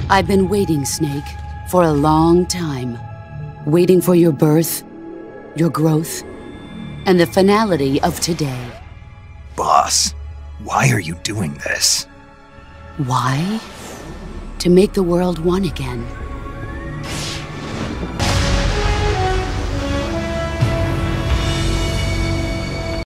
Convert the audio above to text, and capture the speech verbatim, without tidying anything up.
I've been waiting, Snake, for a long time. Waiting for your birth, your growth, and the finality of today. Boss, why are you doing this? Why? To make the world one again.